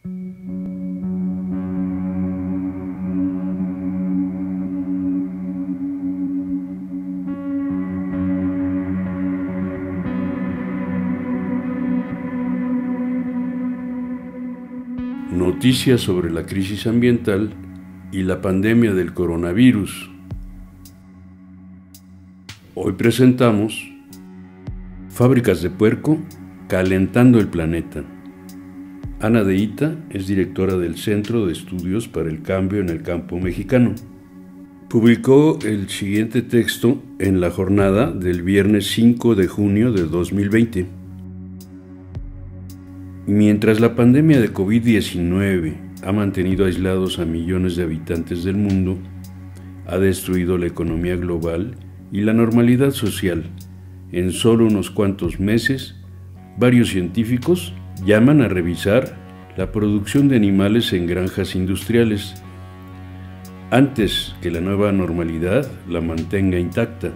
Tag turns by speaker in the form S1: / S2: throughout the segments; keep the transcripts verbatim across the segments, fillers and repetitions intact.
S1: Noticias sobre la crisis ambiental y la pandemia del coronavirus. Hoy presentamos Fábricas de puerco calentando el planeta. Ana de Ita es directora del Centro de Estudios para el Cambio en el Campo Mexicano. Publicó el siguiente texto en la jornada del viernes cinco de junio de dos mil veinte. Mientras la pandemia de COVID diecinueve ha mantenido aislados a millones de habitantes del mundo, ha destruido la economía global y la normalidad social, en solo unos cuantos meses, varios científicos llaman a revisar la producción de animales en granjas industriales, antes que la nueva normalidad la mantenga intacta.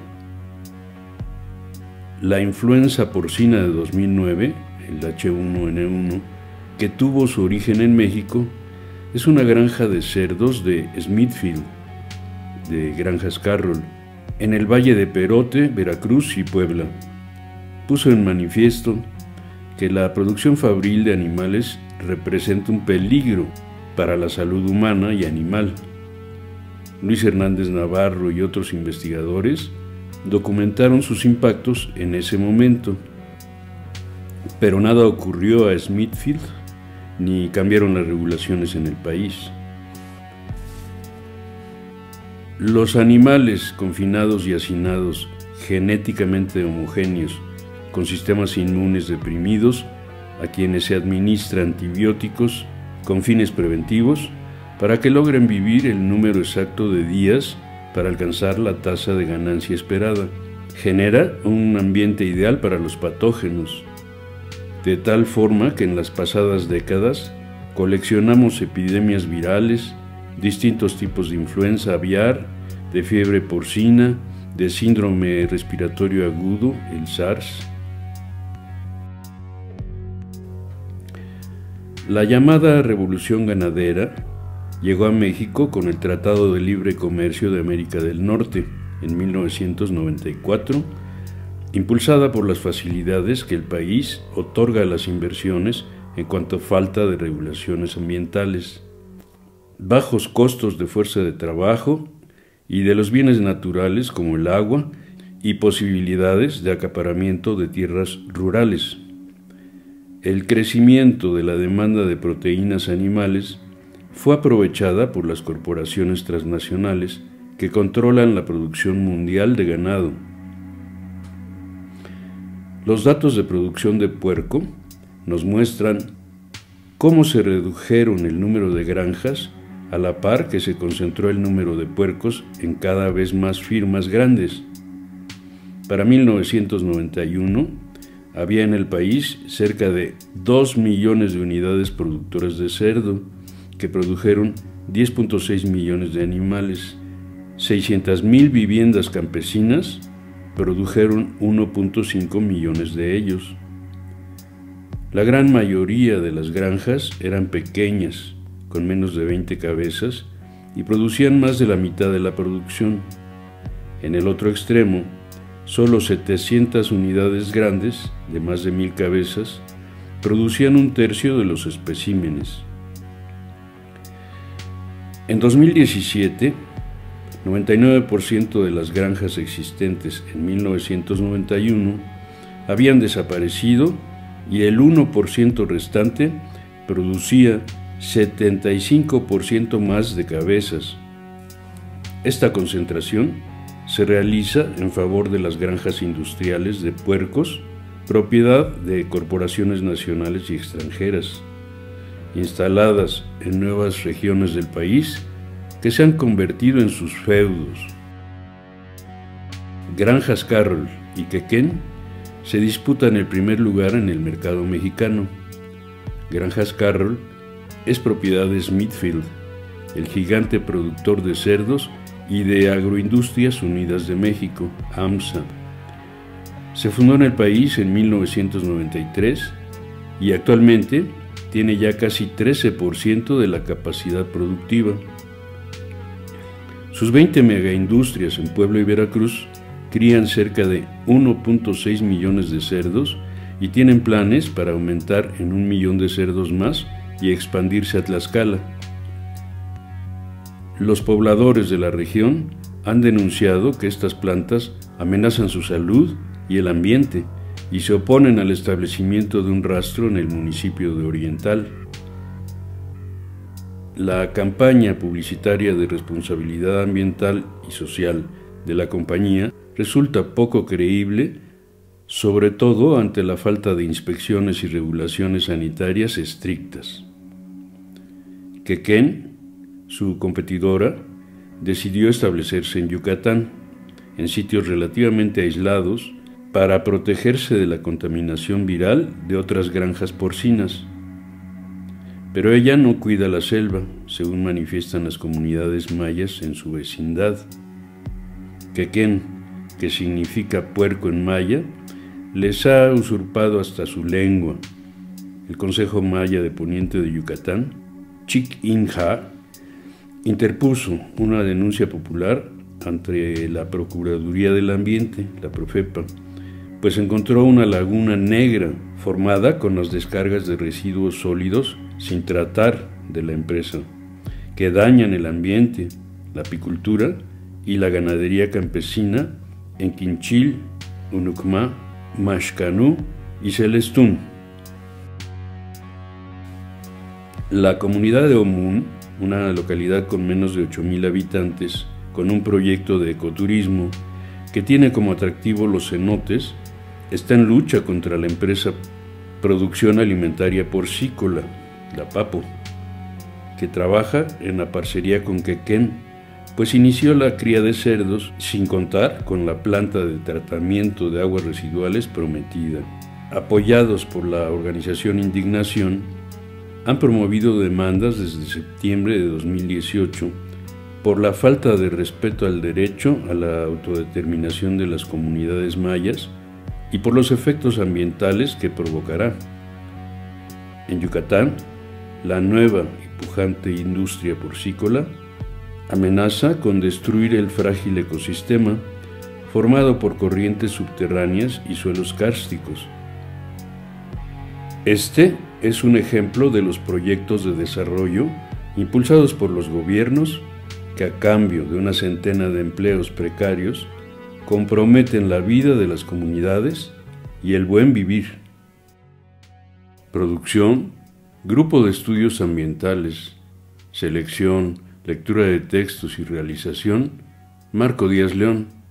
S1: La influenza porcina de dos mil nueve, el H uno N uno, que tuvo su origen en México, es una granja de cerdos de Smithfield, de Granjas Carroll, en el Valle de Perote, Veracruz y Puebla. Puso en manifiesto que la producción fabril de animales representa un peligro para la salud humana y animal. Luis Hernández Navarro y otros investigadores documentaron sus impactos en ese momento, pero nada ocurrió a Smithfield ni cambiaron las regulaciones en el país. Los animales confinados y hacinados, genéticamente homogéneos, con sistemas inmunes deprimidos, a quienes se administra antibióticos con fines preventivos, para que logren vivir el número exacto de días para alcanzar la tasa de ganancia esperada, genera un ambiente ideal para los patógenos, de tal forma que en las pasadas décadas coleccionamos epidemias virales, distintos tipos de influenza aviar, de fiebre porcina, de síndrome respiratorio agudo, el SARS. La llamada Revolución Ganadera llegó a México con el Tratado de Libre Comercio de América del Norte en mil novecientos noventa y cuatro, impulsada por las facilidades que el país otorga a las inversiones en cuanto a falta de regulaciones ambientales, bajos costos de fuerza de trabajo y de los bienes naturales como el agua y posibilidades de acaparamiento de tierras rurales. El crecimiento de la demanda de proteínas animales fue aprovechada por las corporaciones transnacionales que controlan la producción mundial de ganado. Los datos de producción de puerco nos muestran cómo se redujeron el número de granjas a la par que se concentró el número de puercos en cada vez más firmas grandes. Para mil novecientos noventa y uno, había en el país cerca de dos millones de unidades productoras de cerdo, que produjeron diez punto seis millones de animales. seiscientas mil viviendas campesinas produjeron uno punto cinco millones de ellos. La gran mayoría de las granjas eran pequeñas, con menos de veinte cabezas, y producían más de la mitad de la producción. En el otro extremo, solo setecientas unidades grandes, de más de mil cabezas, producían un tercio de los especímenes. En dos mil diecisiete, noventa y nueve por ciento de las granjas existentes en mil novecientos noventa y uno habían desaparecido y el uno por ciento restante producía setenta y cinco por ciento más de cabezas. Esta concentración se realiza en favor de las granjas industriales de puercos, propiedad de corporaciones nacionales y extranjeras, instaladas en nuevas regiones del país que se han convertido en sus feudos. Granjas Carroll y Quequén se disputan el primer lugar en el mercado mexicano. Granjas Carroll es propiedad de Smithfield, el gigante productor de cerdos, y de Agroindustrias Unidas de México, AMSA. Se fundó en el país en mil novecientos noventa y tres y actualmente tiene ya casi trece por ciento de la capacidad productiva. Sus veinte megaindustrias en Puebla y Veracruz crían cerca de uno punto seis millones de cerdos y tienen planes para aumentar en un millón de cerdos más y expandirse a Tlaxcala. Los pobladores de la región han denunciado que estas plantas amenazan su salud y el ambiente y se oponen al establecimiento de un rastro en el municipio de Oriental. La campaña publicitaria de responsabilidad ambiental y social de la compañía resulta poco creíble, sobre todo ante la falta de inspecciones y regulaciones sanitarias estrictas. Quequén, su competidora, decidió establecerse en Yucatán, en sitios relativamente aislados, para protegerse de la contaminación viral de otras granjas porcinas. Pero ella no cuida la selva, según manifiestan las comunidades mayas en su vecindad. Quequén, que significa puerco en maya, les ha usurpado hasta su lengua. El Consejo Maya de Poniente de Yucatán, Chic-In-Ha, interpuso una denuncia popular ante la Procuraduría del Ambiente, la Profepa, pues encontró una laguna negra formada con las descargas de residuos sólidos sin tratar de la empresa, que dañan el ambiente, la apicultura y la ganadería campesina en Quinchil, Unucmá, Maxcanú y Celestún. La comunidad de Omún, una localidad con menos de ocho mil habitantes, con un proyecto de ecoturismo que tiene como atractivo los cenotes, está en lucha contra la empresa Producción Alimentaria Porcícola, la Papo, que trabaja en la parcería con Quequén, pues inició la cría de cerdos sin contar con la planta de tratamiento de aguas residuales prometida. Apoyados por la organización Indignación, han promovido demandas desde septiembre de dos mil dieciocho por la falta de respeto al derecho a la autodeterminación de las comunidades mayas y por los efectos ambientales que provocará. En Yucatán, la nueva y pujante industria porcícola amenaza con destruir el frágil ecosistema formado por corrientes subterráneas y suelos kársticos. Este es un ejemplo de los proyectos de desarrollo impulsados por los gobiernos que, a cambio de una centena de empleos precarios, comprometen la vida de las comunidades y el buen vivir. Producción, Grupo de Estudios Ambientales, selección, lectura de textos y realización, Marco Díaz León.